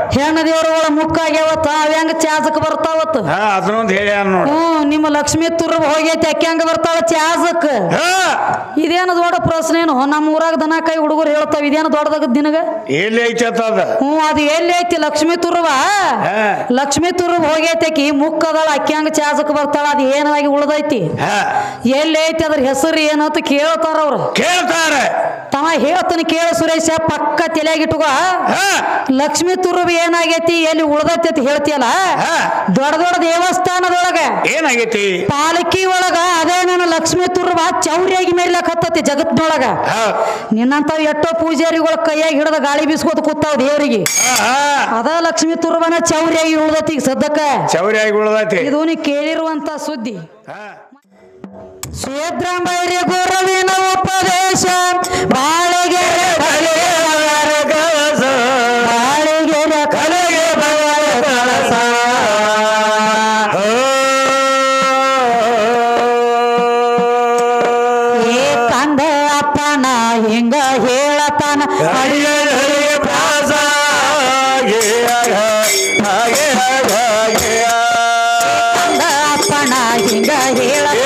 ಹೆಣ್ಣ ದೇವರುಗಳ ಮುಕ್ಕಾಗ್ಯಾವತ್ತ ಅವ ಹೆಂಗ ಚಾಜಕ್ ಬರ್ತಾವತ್ತು ಅದನ್ನೊಂದು ಹೇಳ ನೋಡಿ ನಿಮ್ಮ ಲಕ್ಷ್ಮೀ ತುರ್ಬ ಹೋಗೈತಿ ಅಕ್ಕಿ ಹಂಗ ಬರ್ತಾಳ ಚಾಜಕ್ ಇದೇನು ದೊಡ್ಡ ಪ್ರಶ್ನೆನು ನಮ್ಮ ಊರಾಗ ದನ ಕೈ ಹುಡುಗರು ಹೇಳ್ತಾವ ಇದೇನು ದೊಡ್ಡದಾಗ ದಿನಗ ಎಲ್ಲಿ ಐತಿ ಅದ ಅದು ಎಲ್ಲಿ ಐತಿ ಲಕ್ಷ್ಮೀ ತುರ್ಬ ಲಕ್ಷ್ಮೀ ತುರ್ಬ ಹೋಗೈತಿ ಅಕ್ಕಿ ಮುಕ್ಕದಳ ಅಕ್ಕಿ ಹಂಗ ಚಾಜಕ್ ಬರ್ತಾಳ ಅದು ಏನಾಗಿ ಉಳ್ದೈತಿ ಎಲ್ಲಿ ಐತಿ ಅದ್ರ ಹೆಸರು ಏನಂತ ಕೇಳ್ತಾರ ಅವ್ರು ಕೇಳ್ತಾರ ತಮ್ಮ ಹೇಳ್ತಾನೆ ಕೇಳ ಸುರೇಶ ಪಕ್ಕ ತಲೆಯಾಗಿಟ್ಟುಕೋ ಲಕ್ಷ್ಮೀ ತುರ್ಬ ಏನಾಗೈತಿ ಎಲ್ಲಿ ಉಳ್ದೈತಿ ಅಂತ ಹೇಳ್ತಿಯಲ್ಲ ದೊಡ್ಡ ದೊಡ್ಡ ದೇವಸ್ಥಾನದೊಳಗ ಏನಾಗೈತಿ ಪಾಲಕಿ ಒಳಗ ಅದೇ ನನ್ನ ಲಕ್ಷ್ಮೀ ತುರ್ಬ ಚೌರಿಯಾಗಿ ಮೇರ್ಲಕ್ ಹತ್ತತಿ ಜಗತ್ನೊಳಗ ನಿನ್ನಂತಾವ್ ಎಷ್ಟೋ ಪೂಜಾರಿಗಳ ಕೈಯಾಗಿ ಹಿಡದ ಗಾಳಿ ಬೀಸ್ಕೋತ ಕೂತಾವ್ ದೇವರಿಗೆ ಅದ ಲಕ್ಷ್ಮೀ ತುರ್ಬನ ಚೌರಿಯಾಗಿ ಉಳ್ದತಿ ಸದ್ಯಕ್ಕ ಚೌರಿಯಾಗಿ ಉಳ್ದತಿ ಇದು ನೀ ಕೇಳಿರುವಂತ ಸುದ್ದಿ ಶ್ವೇತ್ರಾಂಬೈರ್ಯ ಗುರುವಿನ ಉಪದೇಶ ಬಾಳೆಗೆರೆ ಬಾಳೆಗೆರೆ ಕಲೆಗೆ ಕಳಸ ಏ ಕಂದ ಅಪ್ಪನ ಹಿಂಗ ಹೇಳತಾನ ಪ್ರಾಸ ಕಂದ ಅಪ್ಪನ ಹಿಂಗ ಹೇಳತಾನ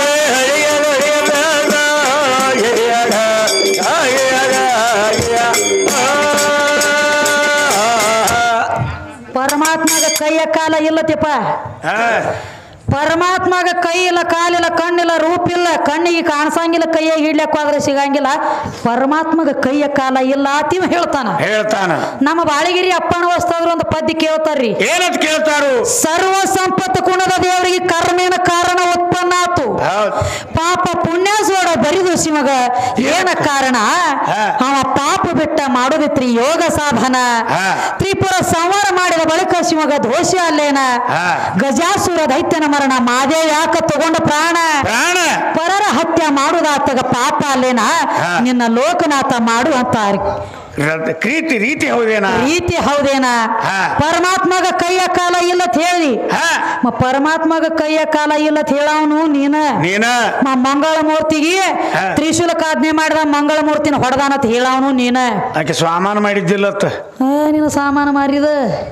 ಪರಮಾತ್ಮಗ ಕೈಯ ಕಾಲ ಇಲ್ಲತಿಪ್ಪ ಪರಮಾತ್ಮಗ ಕೈ ಇಲ್ಲ ಕಾಲಿಲ್ಲ ಕಣ್ಣಿಲ್ಲ ರೂಪಿಲ್ಲ ಕಣ್ಣಿಗೆ ಕಾಣಿಸಂಗಿಲ್ಲ ಕೈಯಾಗ ಹಿಡ್ಲಕ್ ಹೋದ್ರೆ ಸಿಗಂಗಿಲ್ಲ ಪರಮಾತ್ಮಗ ಕೈಯ ಕಾಲ ಇಲ್ಲ ಅತಿವ ಹೇಳ್ತಾನ ನಮ್ಮ ಬಾಳಿಗಿರಿ ಅಪ್ಪನ ವಸ್ತಾದ್ರು ಒಂದು ಪದ್ಯ ಕೇಳ್ತಾರ್ರಿ ಏನಂತ ಕೇಳ್ತಾರು ಸರ್ವ ಸಂಪತ್ತು ಕುಣದ ದೇವರಿಗೆ ಕರ್ಮೇನ ಕಾರಣ ಉತ್ಪನ್ನ ಆತು ಪಾಪ ಪುಣ್ಯ ಸೋಡ ಬರಿದು ಶಿವಗ ಏನ ಕಾರಣ ಅವ ಪಾಪ ಬಿಟ್ಟ ಮಾಡೋದಿತ್ರಿ ಯೋಗ ಸಾಧನ ತ್ರಿಪುರ ಸಂಹಾರ ಮಾಡಿದ ಬಳಿಕ ಶಿವಗ ದೋಷ ಅಲ್ಲೇನ ಗಜಾಸುರ ದೈತ್ಯನ ಮರಣ ಮಾದೇ ಯಾಕ ತಗೊಂಡ ಪ್ರಾಣ ಪರರ ಹತ್ಯೆ ಮಾಡುದಾತಗ ಪಾಪ ಅಲ್ಲೇನ ನಿನ್ನ ಲೋಕನಾಥ ಮಾಡು ಅಂತ ರೀತಿ ಹೌದೇನಾ ಪರಮಾತ್ಮಗ ಕೈಯ ಕಾಲ ಇಲ್ಲತ್ ಹೇಳಿ ಪರಮಾತ್ಮಗ ಕೈಯ ಕಾಲ ಇಲ್ಲತ್ ಹೇಳವನು ನೀನ ಮಂಗಳ ಮೂರ್ತಿಗೆ ತ್ರಿಶೂಲಕಾಜ್ಞೆ ಮಾಡಿದ ಮಂಗಳ ಮೂರ್ತಿನ ಹೊಡೆದಾನತ್ ಹೇಳವನು ನೀನ ಆಕೆ ಸಾಮಾನು ಮಾಡಿದ್ದಿಲ್ಲತ್ತ ನೀನು ಸಾಮಾನು ಮಾರಿದ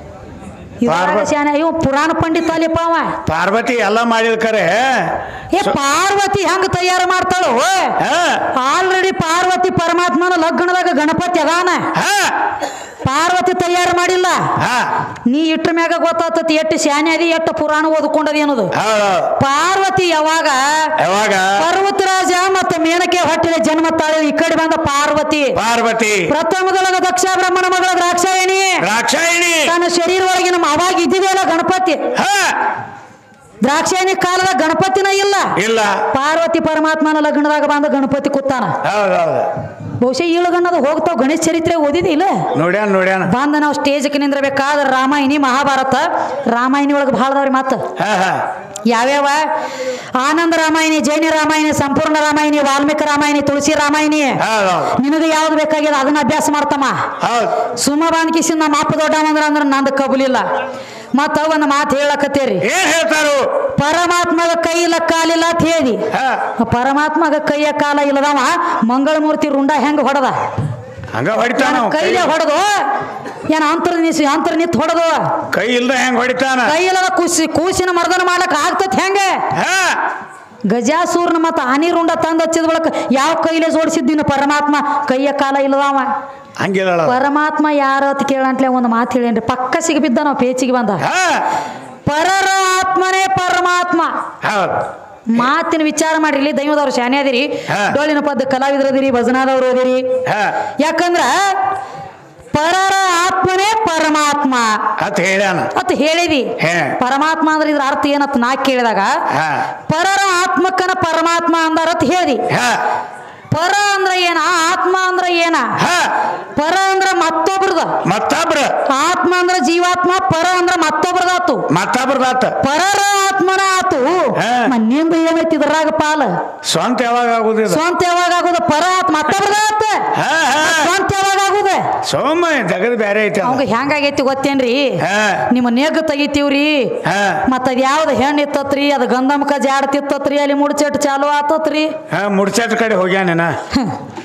ಇವ ಪುರಾಣ ಪಂಡಿತ ಅಲ್ಲಿಪ್ಪ ಅವ ಪಾರ್ವತಿ ಎಲ್ಲ ಮಾಡಿದ ಕರೆ ಪಾರ್ವತಿ ಹೆಂಗ ತಯಾರು ಮಾಡ್ತಾಳು ಆಲ್ರೆಡಿ ಪಾರ್ವತಿ ಪರಮಾತ್ಮನ ಲಗ್ನದಾಗ ಗಣಪತಿ ಅದಾನ ಪಾರ್ವತಿ ತಯಾರು ಮಾಡಿಲ್ಲ ನೀ ಇಟ್ರ ಮ್ಯಾಗ ಗೊತ್ತಾಗ್ತತಿ ಎಷ್ಟು ಶಾನೆ ಅದಿ ಎಷ್ಟು ಪುರಾಣ ಓದ್ಕೊಂಡದಿ ಅನ್ನೋದು ಪಾರ್ವತಿ ಯಾವಾಗ ಪರ್ವತರಾಜ ಮತ್ತು ಮೇನಕೆ ಹೊಟ್ಟಿನ ಜನ್ಮ ತಾಳಿ ಈ ಕಡೆ ಬಂದ ಪಾರ್ವತಿ ಪ್ರಥಮದೊಳಗ ದಕ್ಷ ಬ್ರಹ್ಮಣ ಮಗಳ ದ್ರಾಕ್ಷಾಯಣಿ ತನ್ನ ಶರೀರ ಒಳಗಿನ ಅವಾಗ ಇದ್ದಿದೆಯಲ್ಲ ಗಣಪತಿ ದ್ರಾಕ್ಷಾಯಣಿ ಕಾಲದ ಗಣಪತಿನ ಇಲ್ಲ ಪಾರ್ವತಿ ಪರಮಾತ್ಮನ ಲಗ್ನದಾಗ ಬಂದ ಗಣಪತಿ ಕೂತಾನ ಬಹುಶಃ ಈಳುಗಣ್ಣದ ಹೋಗ್ತಾವ ಗಣೇಶ ಚರಿತ್ರೆ ಓದಿದಿಲ್ಲ ನೋಡ್ಯಾನ ಬಂದ ನಾವು ಸ್ಟೇಜ್ಗೆ ನಿಂದ್ರಬೇಕಾದ್ರೆ ರಾಮಾಯಣಿ ಮಹಾಭಾರತ ರಾಮಾಯಣಿ ಒಳಗೆ ಭಾಳದವ್ರಿ ಮಾತು ಯಾವ್ಯಾವ ಆನಂದ ರಾಮಾಯಣಿ ಜೈನ ರಾಮಾಯಣಿ ಸಂಪೂರ್ಣ ರಾಮಾಯಣಿ ವಾಲ್ಮೀಕಿ ರಾಮಾಯಣಿ ತುಳಸಿ ರಾಮಾಯಣಿ ನಿನಗೆ ಯಾವ್ದು ಬೇಕಾಗಿದೆ ಅದನ್ನ ಅಭ್ಯಾಸ ಮಾಡ್ತಮ್ಮ ಸುಮ್ಮ ಬಂದ್ ಕಿಸಿಂದ ನಮ್ಮ ಅಪ್ಪ ದೊಡ್ಡ ನಂದು ಕಬುಲಿಲ್ಲ ಮತ್ತ ಒಂದು ಮಾತು ಹೇಳಕತ್ತೇರಿ ಪರಮಾತ್ಮಗ ಕೈ ಇಲ್ಲ ಕಾಲಿಲ್ಲ ಅಂತ ಹೇಳಿ ಪರಮಾತ್ಮಗ ಕೈಯ ಕಾಲ ಇಲ್ಲದವ ಮಂಗಳ ಮೂರ್ತಿ ರುಂಡ ಹೆಂಗ ಹೊಡೆದ ಕೈಲೇ ಹೊಡೆದು ಏನ ಅಂತರ ನಿತ್ ಹೊಡೆದು ಕೈ ಇಲ್ದ ಹೆಂಗ ಹೊಡಿತಾನ ಕೈ ಇಲ್ಲದ ಕೂಸಿನ ಮರ್ದನ ಮಾಡ್ಲಕ್ ಆಗ್ತತ್ ಹೆಂಗ ಗಜಾಸೂರ್ನ ಮತ್ತ ಆನಿ ರುಂಡ ತಂದ ಹಚ್ಚಿದ ಬಳಕ ಯಾವ ಕೈಲೇ ಜೋಡಿಸಿದ್ದೀನ ಪರಮಾತ್ಮ ಕೈಯ ಕಾಲ ಇಲ್ಲದವ ಪರಮಾತ್ಮ ಯಾರು ಅಂತ ಕೇಳಂಟ್ಲೆ ಒಂದು ಮಾತು ಹೇಳೇನ್ರಿ ಪಕ್ಕ ಸಿಗಬಿದ್ದ ನಾವು ಪೇಚಿಗೆ ಬಂದ ಪರರ ಆತ್ಮನೇ ಪರಮಾತ್ಮ ಮಾತಿನ ವಿಚಾರ ಮಾಡ್ರಿ ದೈವದವ್ರು ಶಾನೆ ಅದಿರಿ ಡೋಳಿನ ಪದ್ದ ಕಲಾವಿದರದಿರಿ ಭಜನಾದವ್ರು ಓದಿರಿ ಯಾಕಂದ್ರ ಪರರ ಆತ್ಮನೇ ಪರಮಾತ್ಮ ಅಂತ ಹೇಳಿದಿ ಪರಮಾತ್ಮ ಅಂದ್ರೆ ಇದ್ರ ಅರ್ಥ ಏನತ್ ನಾ ಕೇಳಿದಾಗ ಪರರ ಆತ್ಮಕ್ಕನ ಪರಮಾತ್ಮ ಅಂದಾರತ್ ಹೇಳಿ ಪರ ಅಂದ್ರ ಏನ ಆತ್ಮ ಅಂದ್ರ ಏನ ಪರ ಅಂದ್ರ ಮತ್ತೊಬ್ರದ ಆತ್ಮ ಅಂದ್ರ ಜೀವಾತ್ಮ ಪರ ಅಂದ್ರ ಮತ್ತೊಬ್ರದಾತು ಪರರ ಆತ್ಮನ ಆತು ನಿಂದ ಏನೈತಿ ಇದ್ರಾಗ ಪಾಲ ಸ್ವಂತ ಯಾವಾಗ ಆಗುದ ಪರ ಆತ್ಮ ಮತ್ತೊಬ್ರದಾತ ಸ್ವಂತ ಯಾವಾಗ ಆಗುದ ಸೋಮ ಜಗದ್ ಬ್ಯಾರೆ ಐತಿ ಅವಂಗ ಹೆಂಗಾಗೈತಿ ಗೊತ್ತೇನ್ರಿ ನಿಮ್ಮ ನೇಗ ತೆಗಿತೀವ್ರಿ ಮತ್ತ ಅದ್ ಯಾವ್ದ ಹೆಣ್ಣು ಇತ್ತತ್ರಿ ಅದ ಗಂಧಮಕ ಜಾಡ್ ತಿತ್ತತ್ರಿ ಅಲ್ಲಿ ಮುಡ್ಚೆಟ್ ಚಾಲು ಆತತ್ರಿ ಮುಡ್ಚೆಟ್ ಕಡೆ ಹೋಗ್ಯಾನ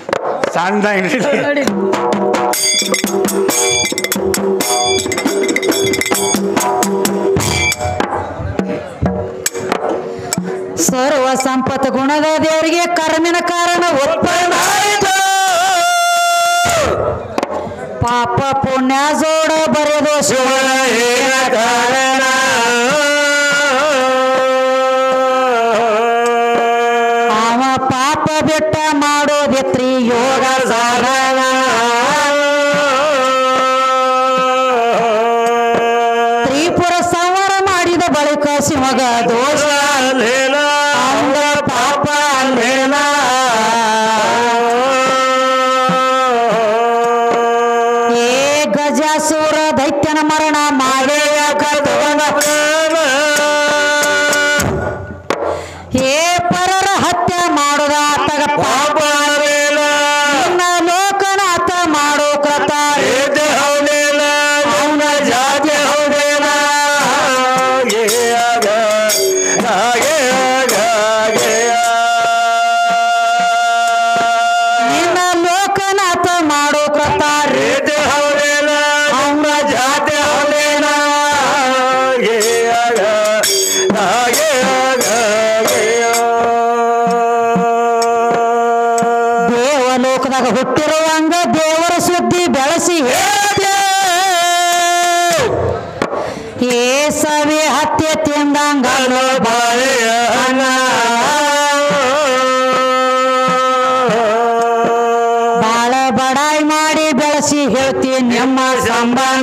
ಸಣ್ಣ ಎಪ್ಪತ್ತು ಗುಣದ ದೇವರಿಗೆ ಕರ್ಮಿನ ಕಾರಣ ಉತ್ಪನ್ನ ಆಯಿತು. ಪಾಪ ಪುಣ್ಯ ಜೋಡ ಬರೆದು ಶಿವನ ಏನ ಕಾರಣ. ಅವ ಪಾಪ ಬೆಟ್ಟ ಮಾಡೋದಿತ್ರಿ ಯೋಗ ಸಾಧನ. ತ್ರಿಪುರ ಸಂಹಾರ ಮಾಡಿದ ಬಳಿಕ ಶಿವಗ ದೋಷ ಅಂದ ಪಾಪ ಅಲ್ಲೇನ. ಏ ಗಜಾಸುರ ದೈತ್ಯನ ಮರಣ ಮಾಡೆಯ ಕರ್ತವನ. ಏ ಪರರ ಹತ್ಯೆ ಮಾಡೋದ ಆತಗ ಪಾಪ ನಿನ್ನ ಲೋಕನಾಥ ಮಾಡೋ ಕೃತ ಅವನ ಜಾತಿ ಹೌದೇನ. ನಿನ್ನ ಲೋಕನಾಥ ಮಾಡೋ ಕೃತ ಅವನ ಜಾತಿ ಹೌದೇನ. ದೇವಲೋಕದಾಗ ಹುಟ್ಟಿರುವಂಗ ದೇವರ ಸುದ್ದಿ ಬೆಳೆಸಿ ಹೇಳ್ದೆ. ಏ ಸವಿ ಹತ್ಯೆ ತಿಂದಂಗಲ್ಲೋ ಬಾಳೆಹಣ್ಣ. ಬಾಳ ಬಡಾಯಿ ಮಾಡಿ ಬೆಳೆಸಿ ಹೇಳ್ತೀನಿ ನಿಮ್ಮ ಸಂಬಂಧ.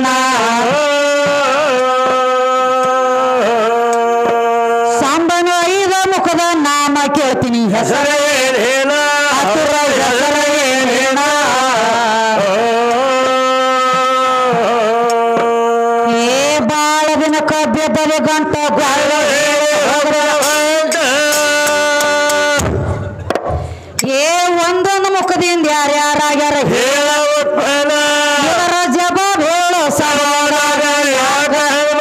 ಸಂಬಂಧ ಐದ ಮುಖದ ನಾಮ ಕೇಳ್ತೀನಿ ಹೆಸರು ಹತ್ತಿರ ಹೆಸರು ಏನೇನ. ಏ ಬಾಳ ದಿನಕ್ಕ ಬೆದ್ದಲೆ ಗಂಟ ಗ್ವಾಳ ಏ ಒಂದೊಂದು ಮುಖದಿಂದ ಯಾರ್ಯಾರಾಗ್ಯಾರ ಹೇಳ ಇವರ ಜವಾಬ್ ಹೇಳೋ ಸವಾಲಾಗ ಯಾಗ.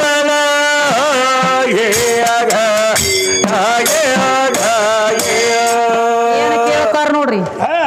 ಏನು ಕೇಳ್ತಾರ ನೋಡ್ರಿ.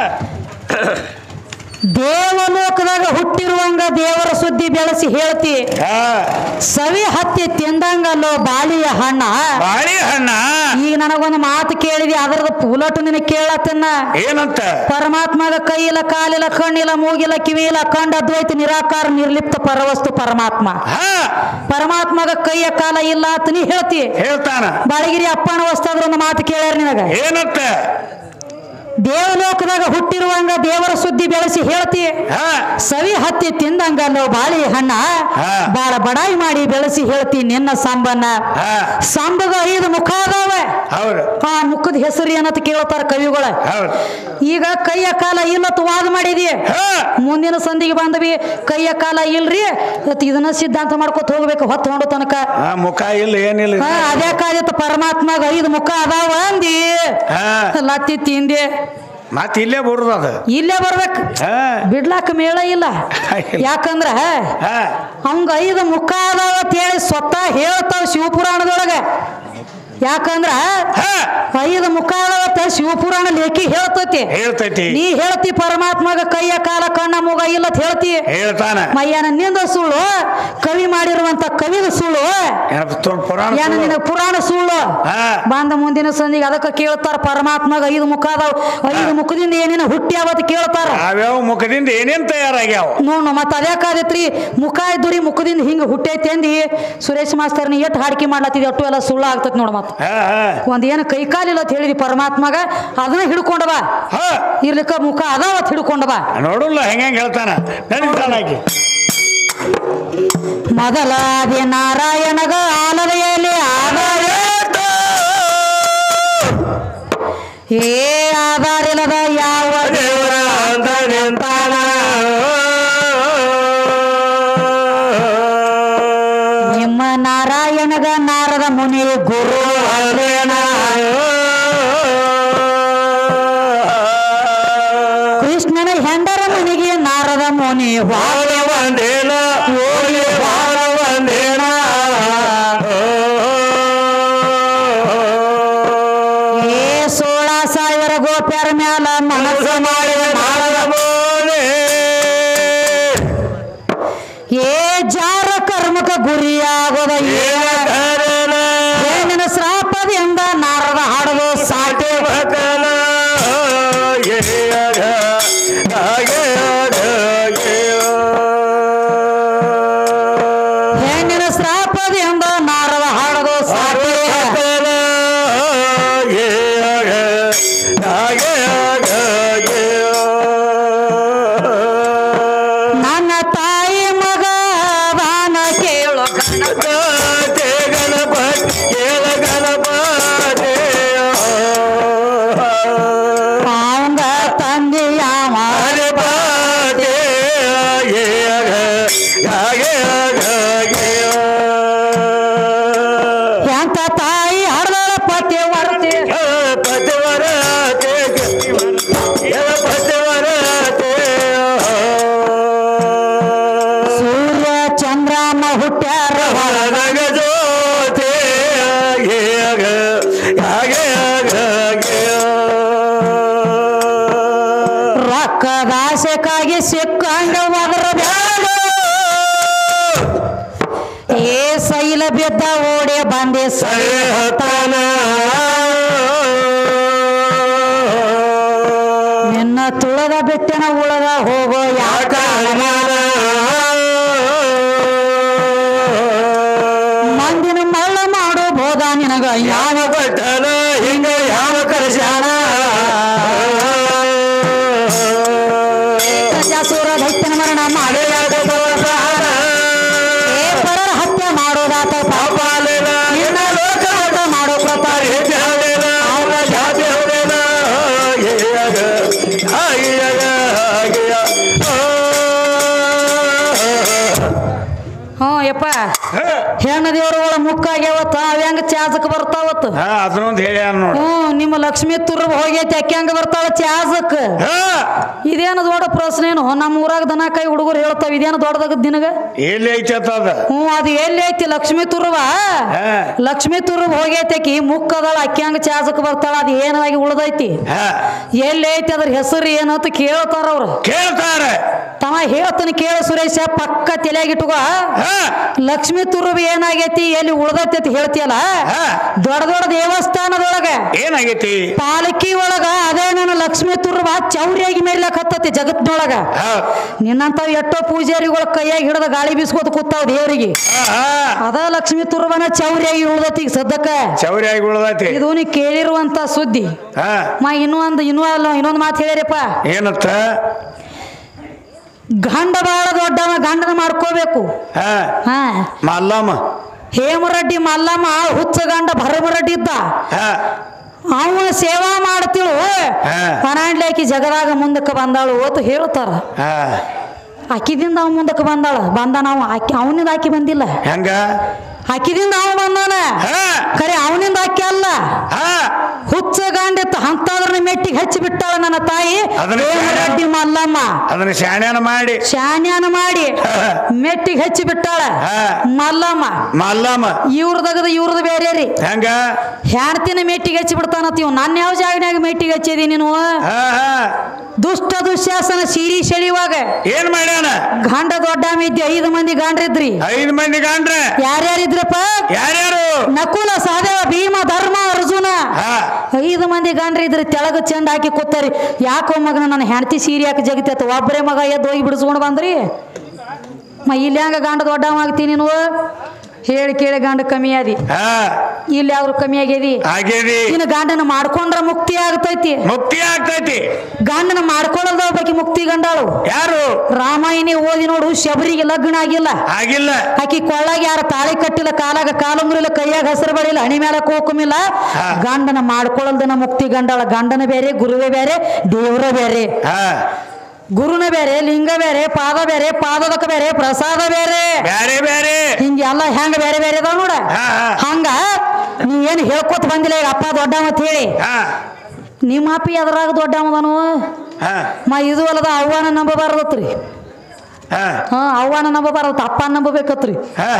ದೇವಲೋಕದಾಗ ಹುಟ್ಟಿರುವಂಗ ದೇವರ ಸುದ್ದಿ ಬೆಳೆಸಿ ಹೇಳ್ತಿ. ಸವಿ ಹತ್ತಿ ತಿಂದಂಗಲ್ಲೋ ಬಾಳಿಯ ಹಣ್ಣ. ಈಗ ನನಗೊಂದು ಮಾತು ಕೇಳಿದಿ, ಅದರದ ಪೂಲಟ್ಟು ನಿನಗೆ ಕೇಳತ್ತನ್ನ. ಏನಂತ? ಪರಮಾತ್ಮಗ ಕೈಯಿಲ್ಲ ಕಾಲಿಲ್ಲ ಕಣ್ಣಿಲ್ಲ ಮೂಗಿಲ್ಲ ಕಿವಿಯಿಲ್ಲ ಕಂಡ ಅದ್ವೈತ ನಿರಾಕಾರ ನಿರ್ಲಿಪ್ತ ಪರವಸ್ತು ಪರಮಾತ್ಮ. ಪರಮಾತ್ಮಗ ಕೈಯ ಕಾಲ ಇಲ್ಲ ಅಂತ ನೀ ಹೇಳ್ತಿ. ಹೇಳ್ತಾನ. ಬಾಳಗಿರಿ ಅಪ್ಪನ ವಸ್ತಾದ್ರ ಒಂದು ಮಾತು ಕೇಳ್ಯಾರ ನಿನಗ. ಏನಂತ? ದೇವಲೋಕದಾಗ ಹುಟ್ಟಿರುವಂಗ ದೇವರ ಸುದ್ದಿ ಬೆಳೆಸಿ ಹೇಳ್ತಿ. ಸವಿ ಹತ್ತಿ ತಿಂದಂಗಲ್ಲೋ ಬಾಳಿ ಹಣ್ಣ. ಬಾಳ ಬಡಾಯಿ ಮಾಡಿ ಬೆಳೆಸಿ ಹೇಳ್ತಿ ನಿನ್ನ ಸಂಬಂಧ. ಸಂಬಗ 5 ಮುಖ ಅದಾವ. ಆ ಮುಖದ ಹೆಸರು ಏನಂತ ಕೇಳ್ತಾರ ಕವಿಗಳ. ಈಗ ಕೈಯ ಕಾಲ ಇಲ್ಲತ್ ವಾದ ಮಾಡಿದಿ. ಮುಂದಿನ ಸಂದಿಗೆ ಬಂದವಿ ಕೈಯ ಕಾಲ ಇಲ್ರಿ ಇದನ್ನ ಸಿದ್ಧಾಂತ ಮಾಡ್ಕೊತ ಹೋಗ್ಬೇಕು ಹೊತ್ತು ಹೊಂಡು ತನಕ. ಮುಖ ಇಲ್ಲ ಏನಿಲ್ಲ. ಅದೇ ಕಾದಿತ್ತು ಪರಮಾತ್ಮಗ 5 ಮುಖ ಅದಾವ ಅಂದಿ ಲತ್ತಿ ತಿಂದೆ. ಮತ್ ಇಲ್ಲೇ ಬರುದ ಅದು. ಇಲ್ಲೇ ಬರ್ಬೇಕು, ಬಿಡ್ಲಾಕ ಮೇಳ ಇಲ್ಲ. ಯಾಕಂದ್ರ ಅವಂಗ 5 ಮುಖ ಅದಾವ ಅಂತ ಹೇಳಿ ಸ್ವತಃ ಹೇಳ್ತಾವ ಶಿವಪುರಾಣದೊಳಗ. ಯಾಕಂದ್ರ 5 ಮುಖ ಅದಾವತ್ತ ಶಿವಪುರಾಣ ಲೇಖಿ ಹೇಳ್ತೈತಿ. ನೀ ಹೇಳ್ತಿ ಪರಮಾತ್ಮಗ ಕೈಯ ಕಾಲ ಕಣ್ಣ ಮೂಗ ಇಲ್ಲ ಹೇಳ್ತಿ. ಹೇಳ್ತಾನ. ಮಯ್ಯನ ನಿಂದ ಸುಳ್ಳು, ಕವಿ ಮಾಡಿರುವಂತ ಕವಿದ ಸುಳ್ಳು, ಏನ ನಿನ್ನ ಪುರಾಣ ಸುಳ್ಳು. ಬಂದ ಮುಂದಿನ ಸಂದಿಗೆ ಅದಕ್ಕೆ ಕೇಳ್ತಾರ ಪರಮಾತ್ಮಗ 5 ಮುಖ ಅದಾವ. 5 ಮುಖದಿಂದ ಏನೇನು ಹುಟ್ಟಿ ಅವತ್ತು ಕೇಳ್ತಾರ. ಯಾವ್ಯಾವ ಮುಖದಿಂದ ಏನೇನ್ ತಯಾರಾಗ್ಯಾವ ನೋಡು. ಮತ್ತ ಅದೇ ಕಾದೈತ್ರಿ ಮುಖ ಇದ್ದುರಿ ಮುಖದಿಂದ ಹಿಂಗ ಹುಟ್ಟೈತಿ ಅಂದಿ ಸುರೇಶ್ ಮಾಸ್ತರ್ ನೀ ಎಟ್ಟು ಹಾಡಿಕೆ ಮಾಡ್ಲತ್ತಿದ್ವಿ ಅಟ್ಟು ಎಲ್ಲ ಸುಳ್ಳು ಆಗ್ತೈತಿ ನೋಡು. ಮತ್ತ ಒಂದ್ ಏನು ಕೈ ಕಾಲಿಲ್ಲ ಅಂತ ಹೇಳಿದಿ ಪರಮಾತ್ಮಗ ಅದನ್ನ ಹಿಡ್ಕೊಂಡವ. ಇರ್ಲಿಕ್ಕ ಮುಖ ಅದಾವತ್ ಹಿಡ್ಕೊಂಡವ. ನೋಡಲ್ಲ ಹೆಂಗ ಹೇಳ್ತಾನ. ಮೊದಲಾದಿ ನಾರಾಯಣಗ ಆಲದೆಯಲ್ಲಿ ಆಧಾರ ಏ ಆಧಾರಿಲ್ಲದ ಯಾವ ದೇವರ ಅಂತ ನಿಂತಾನ. ನಿಮ್ಮ ನಾರಾಯಣಗ ನಾರದ ಮುನಿ ಗುರು ಅಲ್ಲೇನ. ಕೃಷ್ಣನ ಹೆಂಡರ ಮನೆಗೆ ನಾರದ ಮುನಿ ವಾಳೆ ಒಂದೇನ ಓಲಿ ವಾಳ ಒಂದೇನ. ಏ 16,000 ಗೋಪ್ಯರ ಮ್ಯಾಲ ಮನಸ್ಸು ಮಾಡಿ ನಾರದ ಮುನಿ. ಏ ಜಾರ ಕರ್ಮಕ ಗುರಿಯಾಗೋದ ಏನಿನ ಶ್ರಾಪದಿಂದ ನಾರದ ಹಾಡಲು ಸಾಟಿ ಹೆಣ್ಣಿನ ಶ್ರಾಪದಿಂದ ನಾರದ ಹಾಡದು ಸಾಧ್ಯ ನನ್ನ ತಾಯಿ ಮಗ ದಾನ ಕೇಳು ಅವಂಗ ತಂದೆಯ ಎಂತ ತಾಯಿ ಹಡದಳ ಪತಿ ವರತಿ ಸೂರ್ಯ ಚಂದ್ರಮ್ಮ ಹುಟ್ಟ್ಯಾರ ರೊಕ್ಕದ ಆಸೆಕ್ಕಾಗಿ ಸಿಕ್ಕಂಗ ಒದರ ಬ್ಯಾಡ ಏ ಸೈಲ ಬಿದ್ದ ಓಡಿ ಬಂದೆ ಸೈತಾನ ನಿನ್ನ ತುಳದ ಬೆಟ್ಟಿನ ಉಳದ ಹೋಗೋ ಯಾಕ ಮಂದಿನ ಮಳ್ಳ ಮಾಡೋ ಬೋದ ನಿನಗ ಯಾವ ಬಟ್ಟನ ಹಿಂಗ ಯಾವ ಕರ್ಸ್ಯಾನ ಸೂರ ದೈತ್ಯನ ಮರಣ ಮಾಡಿ ಪರರ ಹತ್ಯೆ ಮಾಡೋದಾತ ಪಾಪ ನಿನ್ನ ಲೋಕ ಮಾಡೋ ಪ್ರತಾಪ ಹ್ಞೂ ಯಪ್ಪ ಹೆಣ್ಣು ದೇವ್ರಗಳ ಮುಕ್ಕಾಗ್ಯಾವತ್ತ ಅವ ಹೆಂಗ ಚಾಜಕ್ ಬರ್ತಾವತ್ತು ಅದನ್ನೊಂದು ಹೇಳಿ ನೋಡಿ. ನಿಮ್ಮ ಲಕ್ಷ್ಮೀ ತುರ್ಬ ಹೋಗೈತಿ ಅಕ್ಕಿ ಹೆಂಗ ಬರ್ತಾಳ ಚಾಜಕ್ ಇದೇನು ದೊಡ್ಡ ಪ್ರಶ್ನೆನು ನಮ್ಮ ಊರಾಗ ದನ ಕೈ ಹುಡುಗರು ಹೇಳ್ತಾವ ಇದೇನು ದೊಡ್ಡದಾಗ ದಿನಗ ಎಲ್ಲಿ ಐತಿ ಅದ ಅದು ಎಲ್ಲಿ ಐತಿ ಲಕ್ಷ್ಮೀ ತುರ್ಬ ಲಕ್ಷ್ಮೀ ತುರ್ಬ ಹೋಗೈತಿ ಅಕ್ಕಿ ಮುಕ್ಕದಳ ಅಕ್ಕಿ ಹೆಂಗ ಚಾಜಕ್ ಬರ್ತಾಳ ಅದು ಏನಾಗಿ ಉಳ್ದೈತಿ ಎಲ್ಲಿ ಐತಿ ಅದ್ರ ಹೆಸರು ಏನಂತ ಕೇಳ್ತಾರ ಅವ್ರು ಕೇಳ್ತಾರ ತಮ್ಮ ಹೇಳ್ತಾನೆ ಕೇಳ ಸುರೇಶ ಪಕ್ಕ ತಲೆಯಾಗಿಟ್ಟುಗ ಲಕ್ಷ್ಮೀ ತುರುಬ ಏನಾಗೈತಿ ಎಲ್ಲಿ ಉಳ್ದೈತಿ ಅಂತ ಹೇಳ್ತಿಯಲ್ಲ ದೊಡ್ಡ ದೊಡ್ಡ ದೇವಸ್ಥಾನದೊಳಗ ಏನಾಗೈತಿ ಪಾಲಕಿ ಒಳಗ ಅದೇ ನನ್ನ ಲಕ್ಷ್ಮೀ ತುರುಬ ಚೌರಿಯಾಗಿ ಮೇರ್ಲಕ್ ಹತ್ತತಿ ಜಗತ್ನೊಳಗ ನಿನ್ನಂತಾವ್ ಎಷ್ಟೋ ಪೂಜಾರಿಗಳ ಕೈಯಾಗಿ ಹಿಡದ ಗಾಳಿ ಬೀಸ್ಕೋತ ಕೂತಾವ್ ದೇವರಿಗೆ ಅದ ಲಕ್ಷ್ಮೀ ತುರುಬನ ಚೌರಿಯಾಗಿ ಉಳ್ದೈತಿ ಈಗ ಸದ್ಯಕ್ಕ ಚೌರಿಯಾಗಿ ಉಳ್ದೈತಿ ಇದು ನೀ ಕೇಳಿರುವಂತ ಸುದ್ದಿ ಇನ್ನೊಂದು ಮಾತು ಹೇಳಿರಪ್ಪ ಏನಂತ ಗಂಡ ಬಾಳ ದೊಡ್ಡವ ಗಂಡನ ಮಾಡ್ಕೋಬೇಕು ಮಲ್ಲಮ್ಮ ಹೇಮರೆಡ್ಡಿ ಮಲ್ಲಮ್ಮ ಹುಚ್ಚ ಗಂಡ ಭರಮರೆಡ್ಡಿ ಇದ್ದ ಅವನ ಸೇವಾ ಮಾಡ್ತಿಳು ಪನಾಂಡ್ಲಾಕಿ ಜಗದಾಗ ಮುಂದಕ್ಕೆ ಬಂದಾಳು ಓತು ಹೇಳ್ತಾರ ಅಕ್ಕಿದಿಂದ ಅವ ಮುಂದಕ್ಕೆ ಬಂದ ನಾವು ಅವನಿಂದ ಆಕಿ ಬಂದಿಲ್ಲ ಹೆಂಗ ಅಕ್ಕಿದಿಂದ ಅವ ಬಂದಾನ ಖರೆ ಅವನಿಂದ ಆಕಿ ಅಲ್ಲ ಹುಚ್ಚ ಗಂಡಿತ್ತು ಅಂತದ್ರ ಮೆಟ್ಟಿಗೆ ಹಚ್ಚಿ ಬಿಟ್ಟಾಳ ನನ್ನ ತಾಯಿ ಹೇಮರೆಡ್ಡಿ ಮಲ್ಲಮ್ಮ ಅದನ್ನ ಶಾನ್ಯಾನ ಮಾಡಿ ಮೆಟ್ಟಿಗೆ ಹಚ್ಚಿ ಬಿಟ್ಟಾಳ ಮಲ್ಲಮ್ಮ ಇವ್ರದ್ದು ಬೇರೆ ರೀ ಹೆಂಗ ಹೆಣ್ತಿನ ಮೆಟ್ಟಿಗೆ ಹಚ್ಚಿ ಬಿಡ್ತಾನತ್ ಇವ್ ನನ್ನ ಯಾವ ಜಾಗನ್ಯಾಗ ಮೆಟ್ಟಿಗೆ ಹಚ್ಚಿದಿ ನೀನು ದುಷ್ಟ ದುಶ್ಯಾಸನ ಸೀರಿ ಸೆಳಿವಾಗ ಏನ್ ಮಾಡ್ಯಾನ ಗಂಡ ದೊಡ್ಡ ಇದ್ದಿ 5 ಮಂದಿ ಗಾಂಡ್ರಿದ್ರಿ 5 ಮಂದಿ ಗಾಂಡ್ರ ಯಾರ್ಯಾರಿದ್ರಪ್ಪ ಯಾರ್ಯಾರು ನಕುಲ ಸಹದೇವ ಭೀಮ ಧರ್ಮ ಅರ್ಜುನ 5 ಮಂದಿ ಗಾಂಡ್ರಿ ಇದ್ರಿ ತೆಳಗ ಚೆಂದ ಹಾಕಿ ಕೂತಾರಿ ಯಾಕೋ ಮಗನ ನನ್ನ ಹೆಂಡತಿ ಸೀರೆ ಯಾಕೆ ಜಗತ್ತೈತ ಒಬ್ಬರೇ ಮಗ ಎದ್ದು ಹೋಗಿ ಬಿಡಿಸ್ಕೊಂಡು ಬಂದ್ರಿ ಇಲ್ಲಿ ಹಂಗ ಗಂಡ ದೊಡ್ಡವಾಗ್ತೀನಿ ನೀನು ಹೇಳಿ ಕೇಳಿ ಗಂಡ ಕಮ್ಮಿ ಆದಿ ಇಲ್ಲಿ ಯಾವ್ದು ಕಮ್ಮಿ ಆಗ್ಯದಿ ಇನ್ನು ಗಂಡನ ಮಾಡ್ಕೊಂಡ್ರ ಮುಕ್ತಿ ಆಗ್ತೈತಿ ಗಂಡನ ಮಾಡ್ಕೊಳ್ಳೋದ ಒಬ್ಬಾಕಿ ಮುಕ್ತಿ ಗಂಡಾಳು ಯಾರು ರಾಮಾಯಣಿ ಓದಿ ನೋಡು ಶಬರಿಗೆ ಲಗ್ನ ಆಗಿಲ್ಲ ಆಕಿ ಕೊಳ್ಳಾಗ ಯಾರ ತಾಳಿ ಕಟ್ಟಿಲ್ಲ ಕಾಲಾಗ ಕಾಲುಂಗುರಿಲ್ಲ ಕೈಯಾಗ ಹಸಿರು ಬಡಿಲ್ಲ ಹಣಿ ಮೇಲೆ ಕೋಕುಮಿಲ್ಲ ಗಂಡನ ಮಾಡ್ಕೊಳ್ಳಲ್ದನ ಮುಕ್ತಿ ಗಂಡಾಳ ಗಂಡನ ಬೇರೆ ಗುರುವೇ ಬೇರೆ ದೇವ್ರ ಬೇರೆ ಗುರುನ ಬೇರೆ ಲಿಂಗ ಬೇರೆ ಪಾದ ಬೇರೆ ಪಾದದಕ ಬೇರೆ ಪ್ರಸಾದ ಬೇರೆ ಹಿಂಗೆಲ್ಲ ಹೆಂಗ ಬೇರೆ ಬೇರೆ ಅದಾವ ನೋಡ ಹಂಗ ನೀವೇನು ಹೇಳ್ಕೊತ ಬಂದಿಲ್ಲ ಈಗ ಅಪ್ಪ ದೊಡ್ಡವ ಅಂತ ಹೇಳಿ ನಿಮ್ಮ ಅಪ್ಪಿ ಅದ್ರಾಗ ದೊಡ್ಡವದನು ಇದು ಅಲ್ಲದ ಅವ್ವನ ನಂಬಬಾರ್ದತ್ರಿ ಅವ್ವನ ನಂಬಬಾರ್ದತ್ ಅಪ್ಪ ನಂಬಬೇಕತ್ರಿ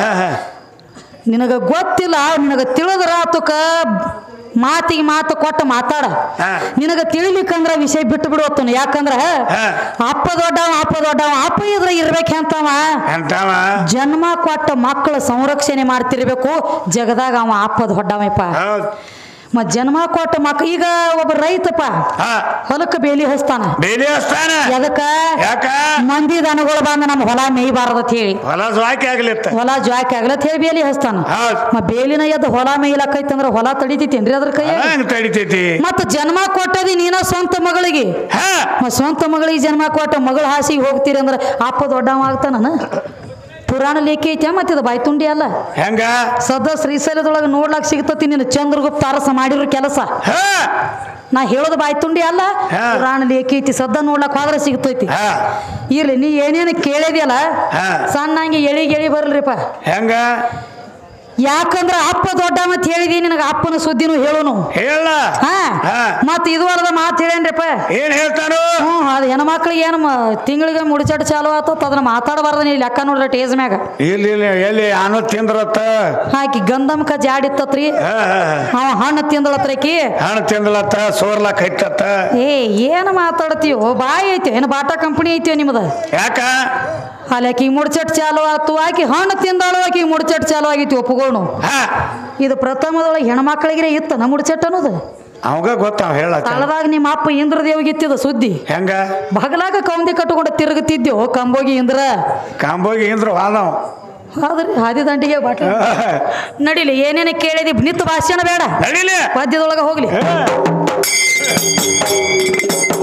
ನಿನಗ ಗೊತ್ತಿಲ್ಲ ನಿನಗ ತಿಳಿದ್ರ ಆತುಕ ಮಾತಿಗೆ ಮಾತು ಕೊಟ್ಟು ಮಾತಾಡ ನಿನಗ ತಿಳಿಲಿಕ್ಕಂದ್ರ ವಿಷಯ ಬಿಟ್ಟು ಬಿಡುವತ್ತು ಯಾಕಂದ್ರ ಅಪ್ಪ ದೊಡ್ಡವ ಅಪ್ಪ ಇದ್ರ ಇರ್ಬೇಕಂತವ ಜನ್ಮ ಕೊಟ್ಟ ಮಕ್ಕಳ ಸಂರಕ್ಷಣೆ ಮಾಡ್ತಿರ್ಬೇಕು ಜಗದಾಗ ಅವ ಅಪ್ಪ ದೊಡ್ಡವಪ್ಪ ಜನ್ಮ ಕೊಟ್ಟ ಮಕ್ಕ ಈಗ ಒಬ್ಬ ರೈತಪ್ಪ ಹೊಲಕ್ಕೆ ಬೇಲಿ ಹಚ್ತಾನ ಎದಕ್ಕ ಮಂದಿ ದನಗಳು ಬಂದ ನಮ್ಮ ಹೊಲ ಮೇಯ್ಬಾರದತ್ ಹೇಳಿ ಹೊಲ ಜ್ವಾಕಿ ಆಗ್ಲತ್ ಹೇಳಿ ಬೇಲಿ ಹಚ್ತಾನ ಬೇಲಿನ ಎದ್ದು ಹೊಲ ಮೇಯ್ಲಕ್ಕೈತಿ ಅಂದ್ರ ಹೊಲ ತಡಿತೈತೇನ್ರಿ ಅದ್ರ ಕೈ ತಡಿತೈತಿ ಮತ್ತ ಜನ್ಮ ಕೊಟ್ಟದಿ ನೀನ ಸ್ವಂತ ಮಗಳಿಗೆ ಸ್ವಂತ ಮಗಳಿಗೆ ಜನ್ಮ ಕೊಟ್ಟ ಮಗಳ ಹಾಸಿಗೆ ಹೋಗ್ತೀರಿ ಅಂದ್ರ ಅಪ್ಪ ದೊಡ್ಡವ ಆಗ್ತಾನ ಪುರಾಣ ಲೇಖಿ ಐತೆ ಮತ್ತಿದ ಬಾಯ್ತುಂಡಿ ಅಲ್ಲ ಹೆಂಗ ಸದಾ ಶ್ರೀಶೈಲದೊಳಗೆ ನೋಡ್ಲಾಕ್ ಸಿಗ್ತತಿ ನೀನು ಚಂದ್ರಗುಪ್ತ ಅರಸ ಮಾಡಿರೋ ಕೆಲಸ ನಾ ಹೇಳೋದು ಬಾಯ್ತುಂಡಿ ಅಲ್ಲ ಪುರಾಣ ಲೇಖಿ ಐತಿ ಸದ್ದ ನೋಡ್ಲಾಕ್ ಹೋದ್ರೆ ಸಿಗ್ತೈತಿ ಇರ್ಲಿ ನೀ ಏನೇನು ಕೇಳಿದ್ಯಲ್ಲ ಸಣ್ಣಂಗೆ ಎಳಿ ಬರ್ಲ್ರಿಪ್ಪ ಹೆಂಗ ಯಾಕಂದ್ರ ಅಪ್ಪ ದೊಡ್ಡ ಮತ್ ಹೇಳಿದಿ ನಿನಗ ಅಪ್ಪನ ಸುದ್ದಿನೂ ಹೇಳುನು ಹೇಳ ಮತ್ ಇದುವರೆದ ಮಾತು ಹೇಳೇನ್ರಿಪ್ಪ ಏನ್ ಹೇಳ್ತಾನು ಅದು ಹೆಣ್ಮಕ್ಳಿಗೆ ಏನು ತಿಂಗಳಿಗೆ ಮುಡಿಚಟ್ ಚಾಲು ಆತತ್ ಅದನ್ನ ಮಾತಾಡಬಾರ್ದ ನೀ ಲೆಕ್ಕ ನೋಡ್ರ ಟೇಜ್ ಮ್ಯಾಗ ಎಲ್ಲಿ ಅನ್ನ ತಿಂದ್ರತ್ತ ಹಾಕಿ ಗಂಧಮ್ಕ ಜಾಡಿತ್ತತ್ರಿ ಅವ ಹಣ್ಣು ತಿಂದಳತ್ರಕಿ ಹಣ್ಣು ತಿಂದಳತ್ತ ಸೋರ್ಲಾಕ್ ಐತತ್ತ ಏನು ಮಾತಾಡ್ತೀವೋ ಬಾಯಿ ಐತಿ ಏನು ಬಾಟಾ ಕಂಪನಿ ಐತಿವ ನಿಮ್ದ ಯಾಕ ಅಲ್ಲಿ ಆಕಿ ಮುಡ್ಚಟ್ ಚಾಲು ಆತು ಆಕಿ ಹಣ್ಣು ತಿಂದಾಳು ಆಕಿ ಮುಡ್ಚಟ್ ಚಾಲು ಆಗೈತಿ ಒಪ್ಪಗೋಣು ಇದು ಪ್ರಥಮದೊಳಗೆ ಹೆಣ್ಮಕ್ಳಿಗೆ ಇತ್ತ ನಮ್ಮ ಮುಡ್ಚಟ್ ಅನ್ನೋದು ಅವಾಗ ಗೊತ್ತಾವ ಹೇಳ ತಳದಾಗ ನಿಮ್ಮ ಅಪ್ಪ ಇಂದ್ರದೇವ್ಗಿತ್ತಿದ ಸುದ್ದಿ ಹೆಂಗ ಬಗಲಾಗ ಕೌಂದಿ ಕಟ್ಟುಕೊಂಡು ತಿರುಗುತ್ತಿದ್ದೆವು ಕಂಬೋಗಿ ಇಂದ್ರ ವಾದವ್ ಹೌದ್ರಿ ಹಾದಿ ದಂಡಿಗೆ ಬಾಟ್ಲ ನಡಿಲಿ ಏನೇನು ಕೇಳಿದಿ ನಿತ್ತು ಭಾಷಣ ಬೇಡ ನಡಿಲಿ ಪದ್ಯದೊಳಗೆ ಹೋಗ್ಲಿ